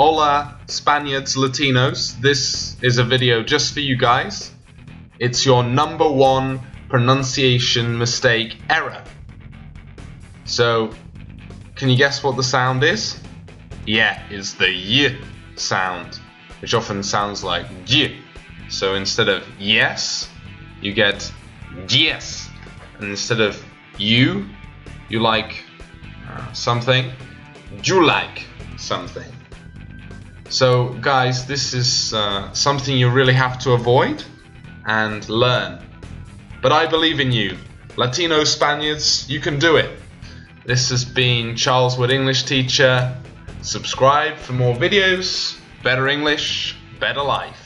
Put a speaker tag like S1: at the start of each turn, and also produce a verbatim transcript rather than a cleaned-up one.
S1: Hola, Spaniards, Latinos. This is a video just for you guys. It's your number one pronunciation mistake error. So, can you guess what the sound is? Yeah, it's the y sound, which often sounds like y. So instead of yes, you get yes. And instead of you, you like uh, something, you like something. So guys, this is uh, something you really have to avoid and learn. But I believe in you. Latino Spaniards, you can do it. This has been Charles Wood, English teacher. Subscribe for more videos. Better English, better life.